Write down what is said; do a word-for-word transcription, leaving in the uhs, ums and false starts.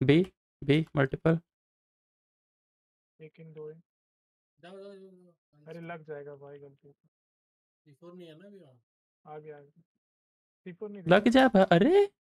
B be multiple एक इन दो इन। जाओ जाओ जाओ, जाओ। अरे लग जाएगा भाई गलती से। सी फोर नहीं है ना अभी वहाँ। आ गया आ गया। सी फोर नहीं लग दिखा। जा भा- अरे